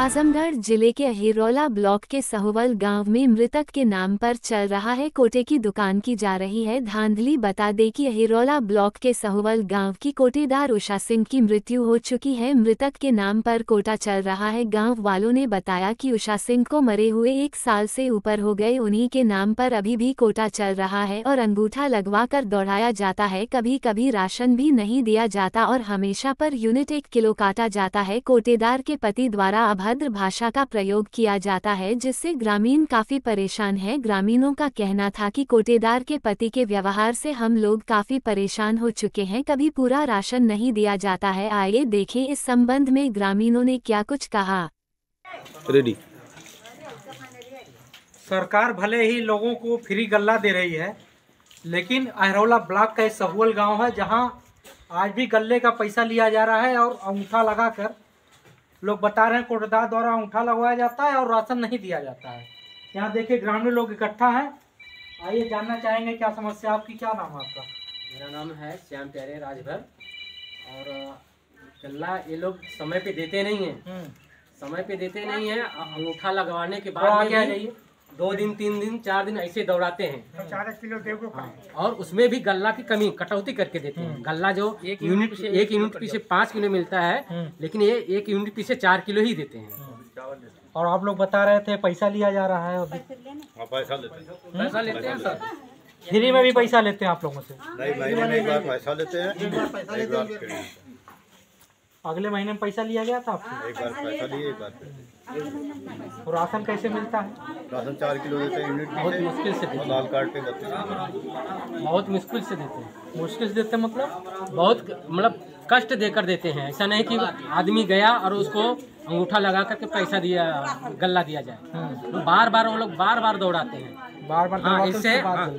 आजमगढ़ जिले के अहिरौला ब्लॉक के सहोवल गांव में मृतक के नाम पर चल रहा है कोटे की दुकान की जा रही है धांधली। बता दें कि अहिरौला ब्लॉक के सहोवल गांव की कोटेदार उषा सिंह की मृत्यु हो चुकी है। मृतक के नाम पर कोटा चल रहा है। गांव वालों ने बताया कि उषा सिंह को मरे हुए 1 साल से ऊपर हो गए, उन्हीं के नाम पर अभी भी कोटा चल रहा है और अंगूठा लगवा कर दौड़ाया जाता है। कभी कभी राशन भी नहीं दिया जाता और हमेशा पर यूनिट 1 किलो काटा जाता है। कोटेदार के पति द्वारा अभद्र भाषा का प्रयोग किया जाता है, जिससे ग्रामीण काफी परेशान है। ग्रामीणों का कहना था कि कोटेदार के पति के व्यवहार से हम लोग काफी परेशान हो चुके हैं, कभी पूरा राशन नहीं दिया जाता है। आइए देखें इस संबंध में ग्रामीणों ने क्या कुछ कहा। रेडी। सरकार भले ही लोगों को फ्री गल्ला दे रही है, लेकिन अहिरौला ब्लॉक का सहोवल गांव है जहां आज भी गल्ले का पैसा लिया जा रहा है और अंगूठा लगाकर लोग बता रहे हैं कोटेदार द्वारा अंगूठा लगवाया जाता है और राशन नहीं दिया जाता है। यहाँ देखिए ग्रामीण लोग इकट्ठा हैं। आइए जानना चाहेंगे क्या समस्या आपकी। क्या नाम है आपका? मेरा नाम है श्याम प्यारे राजभर। और गल्ला ये लोग समय पे देते नहीं है, समय पे देते नहीं है। अंगूठा लगवाने के बाद में 2 दिन 3 दिन 4 दिन ऐसे दौड़ाते हैं। 4 किलो देव को और उसमें भी गल्ला की कमी कटौती करके देते हैं। गल्ला जो एक यूनिट पीछे 5 किलो मिलता है, लेकिन ये 1 यूनिट पीछे 4 किलो ही देते हैं। और आप लोग बता रहे थे पैसा लिया जा रहा है। पैसा लेते हैं सर। फ्री में भी पैसा लेते हैं आप लोगों से? नहीं, महीने में एक बार पैसा लेते हैं, एक बार फ्री। अगले महीने में पैसा लिया गया था आपसे? एक बार पैसा लिए, एक बार फ्री। और राशन कैसे मिलता है? राशन 4 किलो देते हैं यूनिट, बहुत मुश्किल से देते लाल कार्ड पे 32 हैं। बहुत मुश्किल से देते हैं। मुश्किल से देते मतलब बहुत कष्ट देकर देते हैं। ऐसा नहीं कि आदमी गया और उसको अंगूठा लगा करके पैसा दिया, गल्ला दिया जाए। बार बार वो लोग बार दौड़ाते हैं। बार हाँ, इससे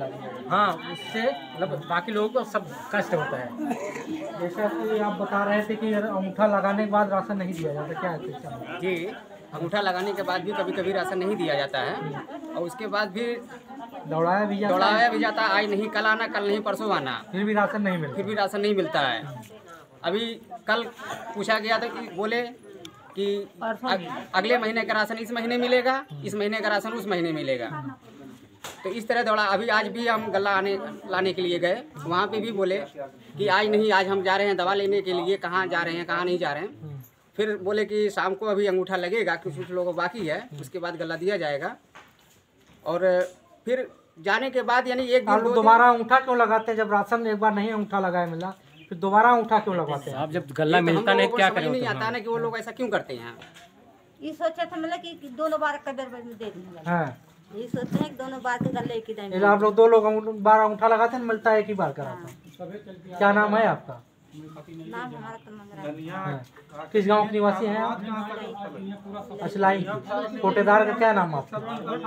उससे मतलब बाकी लोगों को सब कष्ट होता है। जैसा कि आप बता रहे थे कि अंगूठा लगाने के बाद राशन नहीं दिया जाता, क्या है? जी, अंगूठा लगाने के बाद भी कभी कभी राशन नहीं दिया जाता है और उसके बाद भी दौड़ाया भी जाता है। आज नहीं कल आना, कल नहीं परसों आना, फिर भी राशन नहीं मिलता। फिर भी राशन नहीं मिलता है। अभी कल पूछा गया था कि बोले कि अगले महीने का राशन इस महीने मिलेगा, इस महीने का राशन उस महीने मिलेगा। तो इस तरह दौड़ा। अभी आज भी हम गल्ला लाने के लिए गए, वहाँ पे भी बोले कि आज नहीं, आज हम जा रहे हैं दवा लेने के लिए। कहाँ जा रहे हैं, कहाँ नहीं जा रहे हैं। फिर बोले कि शाम को अभी अंगूठा लगेगा, कुछ लोगों को बाकी है, उसके बाद गल्ला दिया जाएगा। और फिर जाने के बाद यानी 1 दिन दोबारा अंगूठा क्यों लगाते हैं? जब राशन एक बार नहीं अंगूठा लगाया मिला, फिर दोबारा अंगूठा क्यों लगाते हैं? आप जब गल्ला मिलता नहीं क्या करें? नहीं आता ना कि वो लोग ऐसा क्यों करते हैं। ये सोचा था मतलब कि दोनों बार कदर में दे देंगे। हाँ, ये सोचते हैं कि दोनों बार के गले एक ही टाइम। आप लोग 2 लोग बार अंगूठा लगाते हैं, मिलता है एक ही बार कराता। क्या नाम है आपका? नाम हमारा तो मंगरा। किस गांव के निवासी हैं आप? असलाई। कोटेदार का क्या नाम आपका?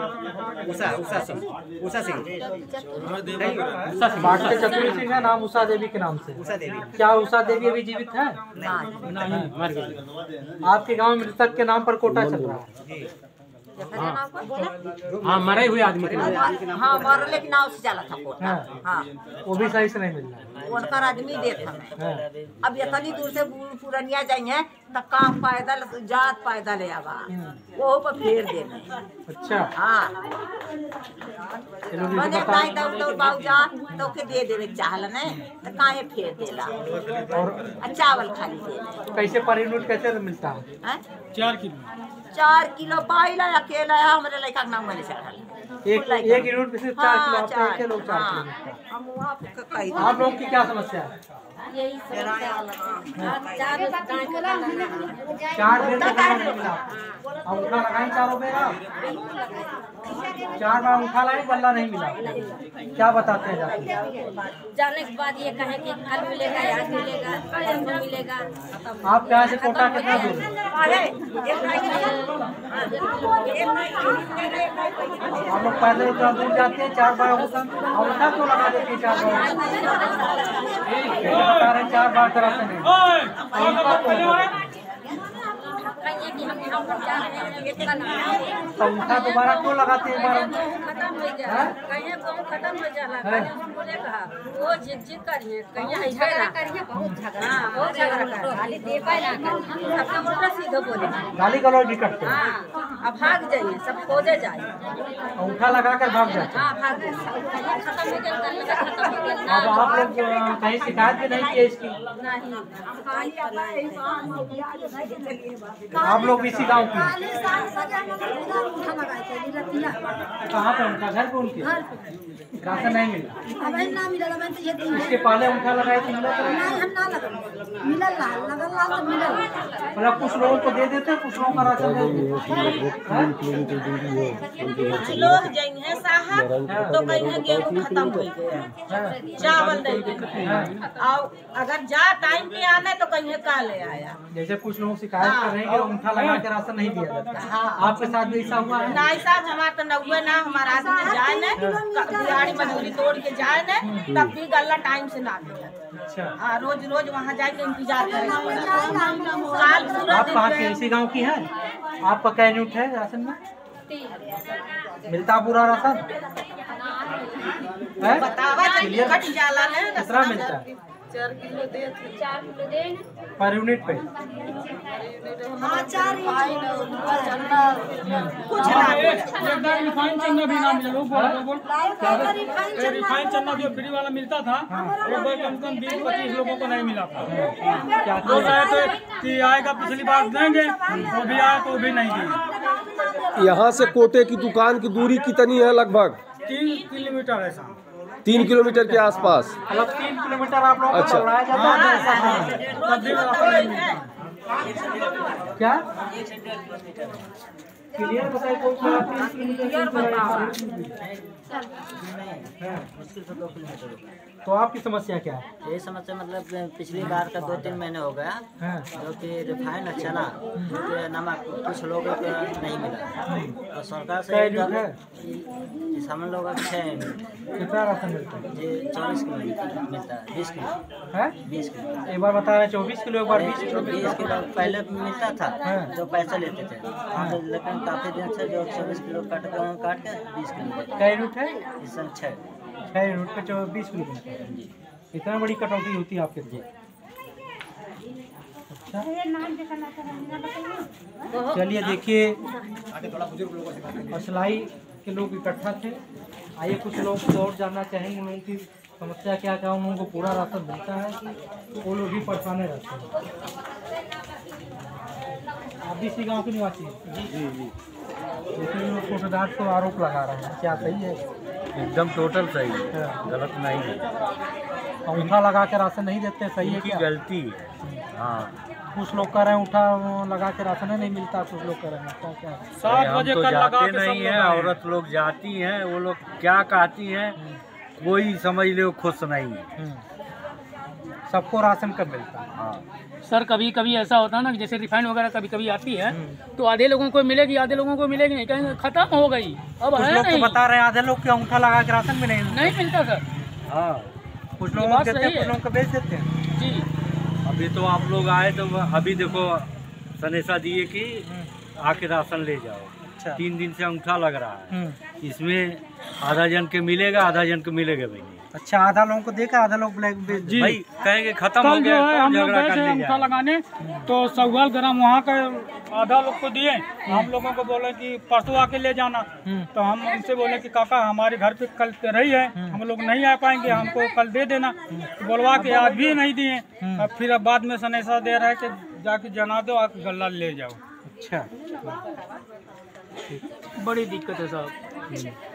उषा सिंह। बाटके चतुरी सिंह है नाम, उषा देवी के नाम से। उषा देवी। क्या उषा देवी अभी जीवित है? आपके गांव में मृतक के नाम पर कोटा चल रहा है? हाँ, मरे हुए आदमी के नाम। हाँ, मरले के नाम से चला था कोटा। हाँ, वो भी सही से नहीं मिल रहा है। उनका आदमी देख हमें। अब इतनी दूर से पुरनिया जाइए तो काम पैदल जात पैदल ले आवा, वो पर फेर देना। अच्छा। हाँ, मने काई दौड़ बाबू जा तो के दे देवे चाहल ने तो काहे फेर देला। और चावल खाली देना। कैसे पर यूनिट कैसे मिलता है? 4 किलो पाइला अकेला है हमारे लड़का के नाम मैंने चढ़ल। एक यूनिट पे सिर्फ 4 किलो आपके एक लोग 4 किलो। हम वहाँ कई आप लोग की क्या समस्या है? यही समस्या है। 4 दिन तक नहीं मिला। अंगूठा लगाए चारों पे आप 4 बार अंगूठा लाए, गल्ला नहीं मिला। क्या बताते हैं जाने के बाद ये कहे कि कल मिलेगा, आज मिलेगा, परसों मिलेगा। आप यहाँ से कोटा कितना दूर? हम लोग पैदल उतना दूर जाते हैं, 4 बार अंगूठा क्यों लगा देते हैं? 4 बार बता रहे 4 बार कराते नहीं। तो अंगूठा दोबारा क्यों लगाते हैं? बार खत्म हो गया, कहीं गाँव खत्म हो जाला, बोले कहा वो जिद करिए, कहीं झगड़ा करिए, बहुत झगड़ा कर, खाली दे पाए ना कर, अपना उल्टा सीधे बोले, गाली गलौज भी करते हैं। हाँ, अब भाग जाइए, सब खोजे जाए, अंगूठा लगा कर भाग जाते हैं। हाँ भाग जाइए, खत्म हो गया, खत्म हो गया। अब आप लोग कहीं शिकायत भी नहीं की इसकी? आप लोग भी इसी गाँव की? कहाँ पे उनका घर पे? उनके राशन नहीं मिला? इसके पहले अंगूठा लगाए थे, मिला? मतलब कुछ लोगों को दे देते, कुछ लोगों का राशन दे देते। कुछ लोग जाएंगे साहब तो कहीं गेहूँ खत्म हो गया, चावल नहीं मिला, और अगर जा टाइम पे आना तो कहीं का ले आया। जैसे कुछ लोग शिकायत कर रहे हैं कि अंगूठा लगा के राशन नहीं दिया जाता, आपके साथ भी ऐसा हुआ है? नहीं साहब, हमारा तो नौवे ना, हमारा आदमी जाए न दिहाड़ी मजदूरी तोड़ के जाए न, तब भी गल्ला टाइम से ना दिया। अच्छा, रोज रोज वहाँ जाके इंतजार करें। काल पूरा आप कहाँ के? इसी गांव की है? आपका क्या यूनिट है राशन में? मिलता पूरा राशन है? बतावा कट जाला ने कितना मिलता है 4 किलो दे पर यूनिट पे? कुछ ना रिफाइंड चन्ना भी ना मिला। रिफाइंड चन्ना जो फ्री वाला मिलता था एक बार कम से कम 20-25 लोगों को नहीं मिला था। वो चाहे तो कि आएगा पिछली बार देंगे, वो भी आया तो भी नहीं दिए। यहाँ से कोटे की दुकान की दूरी कितनी है? लगभग 3 किलोमीटर है साहब। 3 किलोमीटर के आसपास। मतलब 3 किलोमीटर आप लोगों को अच्छा। दौड़ाया जाता है? क्या क्लियर बताइए, कोई 3 किलोमीटर? तो आपकी समस्या क्या है? यही समस्या मतलब पिछली बार का 2-3 महीने हो गया जो कि रिफाइंड चना नमक कुछ लोगों को नहीं मिला, और सरकार से हम लोग 6 कितना राशन मिलता है? जी 24 किलो मिलता है, 20 किलो है? 20 किलो। एक बार बता रहे हैं 24 किलो, एक बार 20 किलो। 20 किलो पहले मिलता था जो पैसा लेते थे, लेकिन काफी दिन से जो 24 किलो काट के 20 किलो। क्या यूनिट है? इस समय 6 यूनिट पे 20 किलो मिलता है। इतना बड़ी कटौती होती है आपके लिए? अच्छा, चलिए देखिए, असलाई के लोग इकट्ठा थे। आइए कुछ लोग तो और जानना चाहेंगे उन लोगों की समस्या क्या क्या, उन लोगों को पूरा राशन मिलता है कि वो लोग भी परेशान रहते हैं। आप भी इसी गाँव के निवासी हैं? जी जी। लेकिन लोग कोटेदार को आरोप लगा रहे हैं, क्या सही है? एकदम टोटल सही है, गलत नहीं है। अंगूठा लगा के राशन नहीं देते, सही है क्या? गलती है। हाँ, कुछ लोग कह रहे हैं अंगूठा लगा के राशन नहीं मिलता, कुछ लोग कह रहे हैं क्या क्या? 7 बजे हम तो कल लगा जाते के नहीं है, औरत लोग जाती हैं, वो लोग क्या कहती हैं कोई समझ लो खुश नहीं है। सबको राशन कब मिलता है? हाँ सर, कभी कभी ऐसा होता है ना, जैसे रिफाइंड वगैरह कभी कभी आती है तो आधे लोगों को मिलेगी, आधे लोगों को मिलेगी नहीं, कहीं खत्म हो गई। अब कुछ है लोग नहीं, तो बता रहे हैं आधे लोग के अंगूठा लगा के राशन भी नहीं मिलता सर। हाँ, कुछ लोग बात देते हैं, सही कुछ है। लोगों को बेच देते हैं। जी, अभी तो आप लोग आए तो अभी देखो सनेसा दिए कि आके राशन ले जाओ। अच्छा। 3 दिन से अंगूठा लग रहा है, इसमें आधा जन के मिलेगा, आधा जन को मिलेगा भी नहीं। अच्छा, आधा लोगों को देखा, आधा लोग ब्लैक बेच जी। भाई कहेंगे खत्म हो कल गया जो है हम तो लोग झगड़ा गए थे करने अंगूठा जाए। लगाने, तो 1.25 ग्राम वहाँ का आधा लोग को दिए। हम लोगों को बोले कि परसों आके ले जाना, तो हम उनसे बोले कि काका हमारे घर पे कल पे रही है, हम लोग नहीं आ पाएंगे, हमको कल दे देना। तो बोलवा के आज भी नहीं दिए। अब फिर अब बाद में सनेसा दे रहा है कि जाके जना दो, आप गल्ला ले जाओ। अच्छा, बड़ी दिक्कत है साहब।